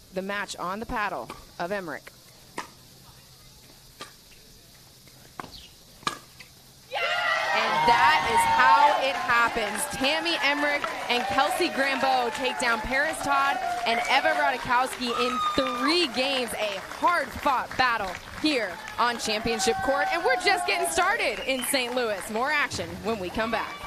the match on the paddle of Emmrich. That is how it happens. Tammy Emmrich and Kelsey Grambeau take down Parris, Todd, and Radzikowska in 3 games. A hard-fought battle here on Championship Court, and we're just getting started in St. Louis. More action when we come back.